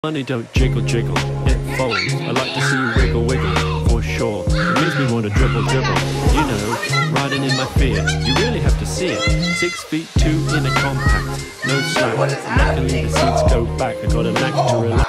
Money don't jiggle jiggle, it folds. I like to see you wiggle wiggle, for sure. It makes me want to dribble dribble. You know, riding in my fear. You really have to see it. 6'2" in a compact, no slack. Luckily the seats go back. I got a knack to relax.